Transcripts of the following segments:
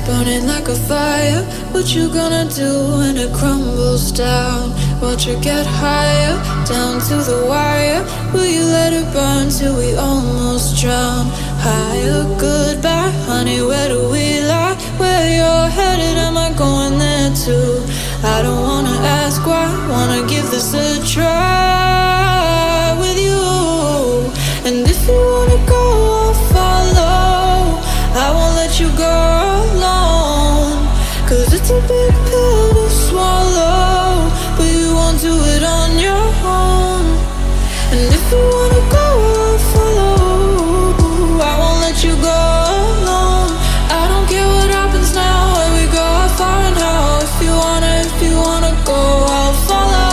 burning like a fire. What you gonna do when it crumbles down? Watch it get higher, down to the wire. Will you let it burn till we almost drown? Higher, goodbye, honey, where do we lie? Where you're headed, am I going there too? I don't wanna ask why, wanna give this a try with you. And if you wanna go, I'll follow. I won't let you go alone, 'cause it's a big pill to swallow, but you won't do it on your own. And if you wanna go, I'll follow. I won't let you go alone. I don't care what happens now, where we go, how far and how. If you wanna go, I'll follow.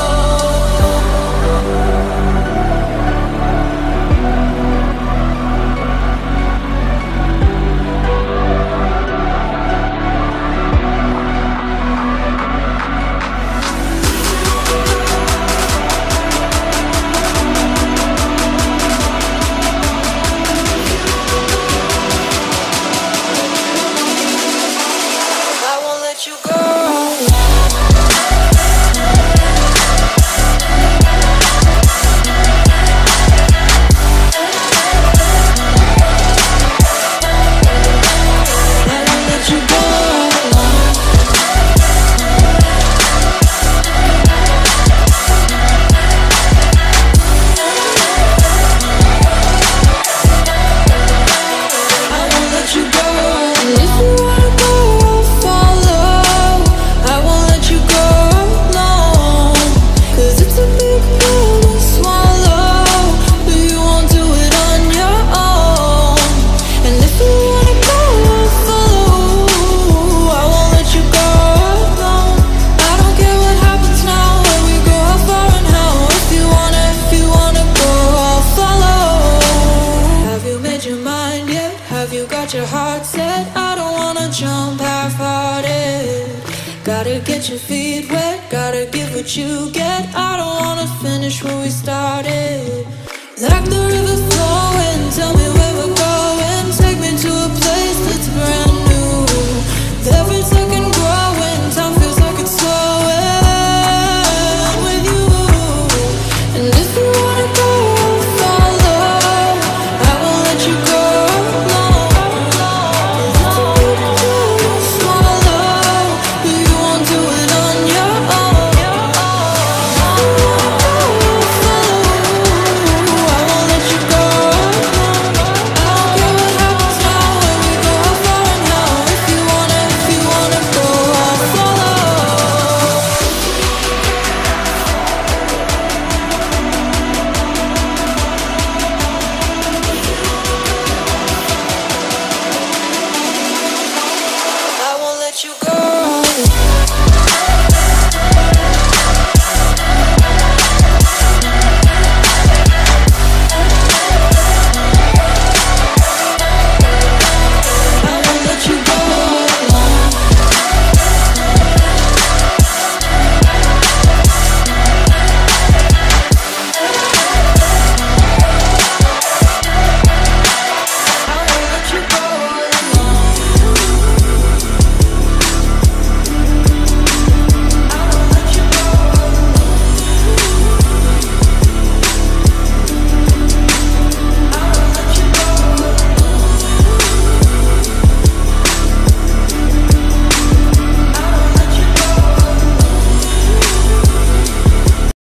Your heart set, I don't wanna jump half-hearted. Gotta get your feet wet, gotta give what you get. I don't wanna finish where we started. Like the river flowing, tell me where we're